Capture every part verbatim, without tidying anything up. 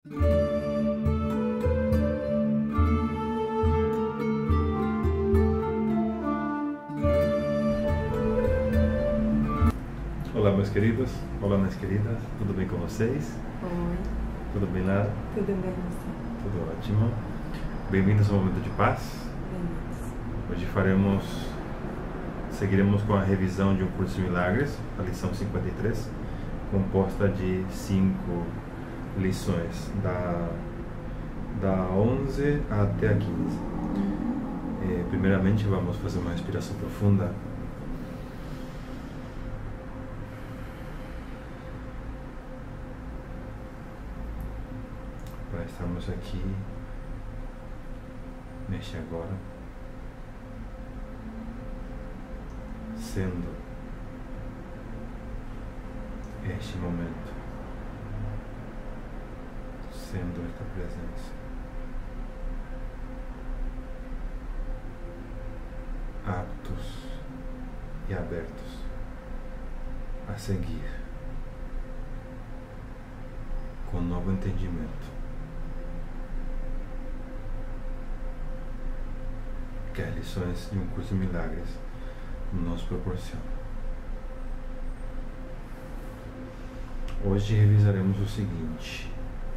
Olá, meus queridos, olá, minhas queridas, tudo bem com vocês? Oi. Tudo bem, Lara? Tudo bem, você? Tudo ótimo. Bem-vindos ao Momento de Paz. Bem-vindos. Hoje faremos, seguiremos com a revisão de um curso de milagres, a lição cinquenta e três, composta de cinco lições, da, da onze até a quinze. E, primeiramente, vamos fazer uma respiração profunda. Para estarmos aqui neste agora, sendo este momento, sendo esta presença, aptos e abertos a seguir com novo entendimento que as lições de um curso de milagres nos proporcionam. Hoje revisaremos o seguinte: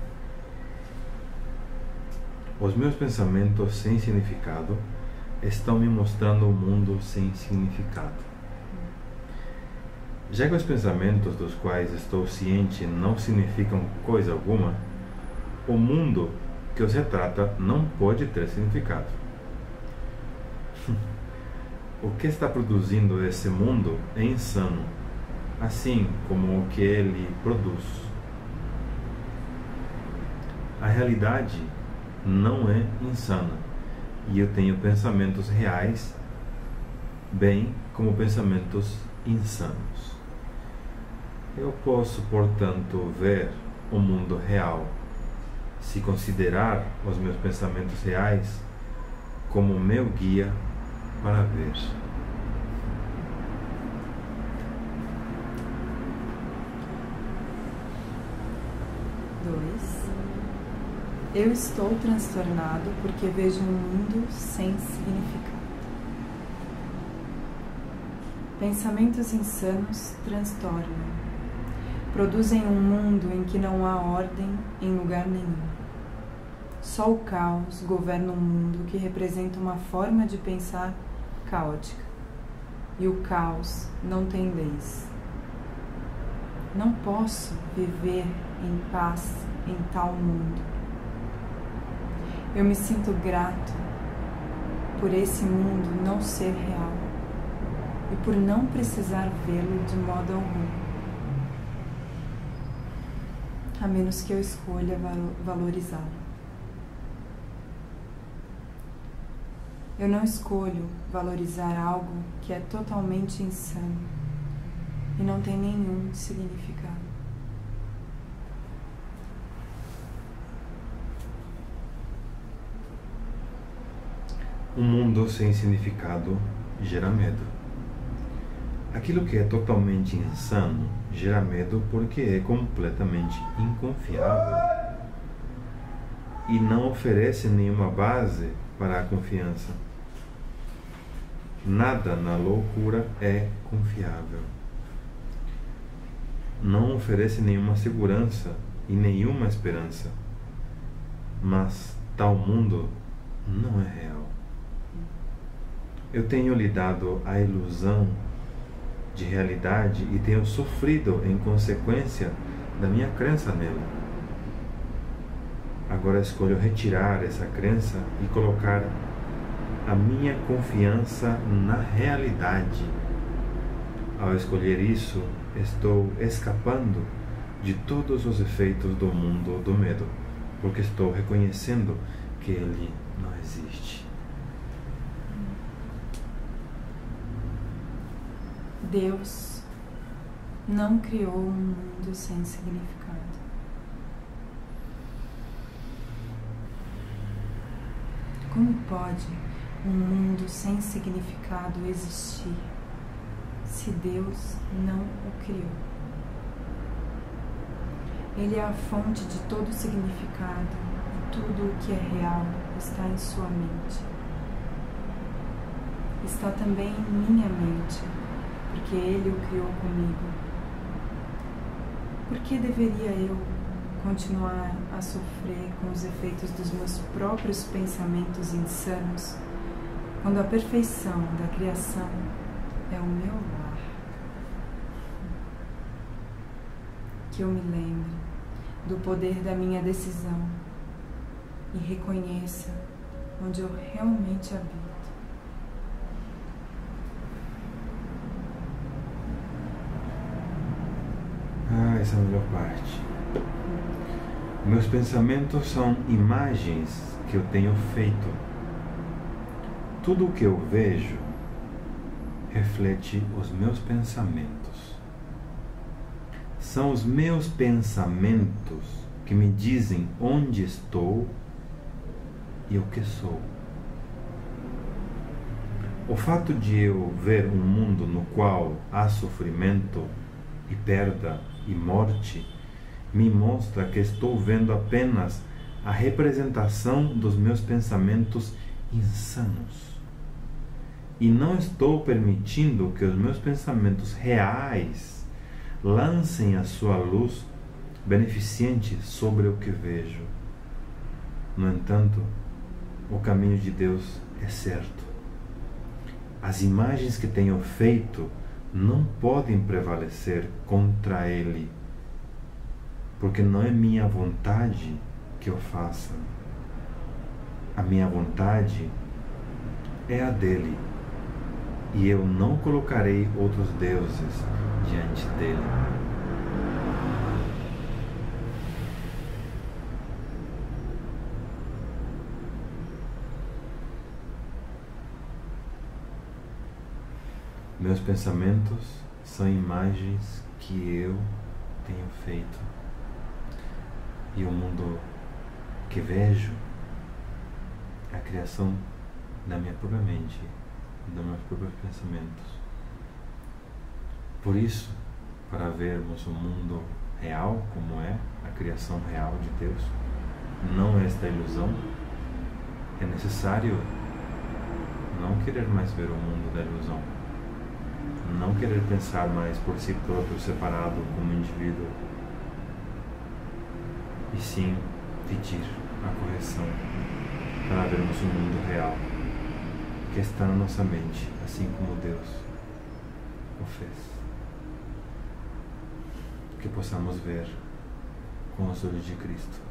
os meus pensamentos sem significado estão me mostrando um mundo sem significado. Já que os pensamentos dos quais estou ciente não significam coisa alguma, o mundo que os retrata não pode ter significado. O que está produzindo esse mundo é insano, assim como o que ele produz. A realidade não é insana, e eu tenho pensamentos reais, bem como pensamentos insanos. Eu posso, portanto, ver o mundo real, se considerar os meus pensamentos reais como meu guia para ver. Dois. Eu estou transtornado porque vejo um mundo sem significado. Pensamentos insanos transtornam. Produzem um mundo em que não há ordem em lugar nenhum. Só o caos governa um mundo que representa uma forma de pensar caótica. E o caos não tem leis. Não posso viver em paz em tal mundo. Eu me sinto grato por esse mundo não ser real e por não precisar vê-lo de modo algum, a menos que eu escolha valorizá-lo. Eu não escolho valorizar algo que é totalmente insano e não tem nenhum significado. Um mundo sem significado gera medo. Aquilo que é totalmente insano gera medo porque é completamente inconfiável e não oferece nenhuma base para a confiança. Nada na loucura é confiável. Não oferece nenhuma segurança e nenhuma esperança. Mas tal mundo não é real. Eu tenho lhe dado a ilusão de realidade e tenho sofrido em consequência da minha crença nele. Agora escolho retirar essa crença e colocar a minha confiança na realidade. Ao escolher isso, estou escapando de todos os efeitos do mundo do medo, porque estou reconhecendo que ele não existe. Deus não criou um mundo sem significado. Como pode um mundo sem significado existir se Deus não o criou? Ele é a fonte de todo significado e tudo o que é real está em sua mente. Está também em minha mente, porque Ele o criou comigo. Por que deveria eu continuar a sofrer com os efeitos dos meus próprios pensamentos insanos, quando a perfeição da criação é o meu lar? Que eu me lembre do poder da minha decisão e reconheça onde eu realmente habito. Ah, essa é a melhor parte. Meus pensamentos são imagens que eu tenho feito. Tudo o que eu vejo reflete os meus pensamentos. São os meus pensamentos que me dizem onde estou e o que sou. O fato de eu ver um mundo no qual há sofrimento e perda e morte me mostra que estou vendo apenas a representação dos meus pensamentos insanos. E não estou permitindo que os meus pensamentos reais lancem a sua luz beneficente sobre o que vejo. No entanto, o caminho de Deus é certo. As imagens que tenho feito não podem prevalecer contra Ele, porque não é minha vontade que eu faça. A minha vontade é a dele, e eu não colocarei outros deuses diante dele. Meus pensamentos são imagens que eu tenho feito. E o mundo que vejo é a criação da minha própria mente, dos meus próprios pensamentos. Por isso, para vermos o mundo real como é, a criação real de Deus, não esta ilusão, é necessário não querer mais ver o mundo da ilusão. Não querer pensar mais por si próprio, separado como indivíduo, e sim pedir a correção para vermos o mundo real que está na nossa mente, assim como Deus o fez. Que possamos ver com os olhos de Cristo.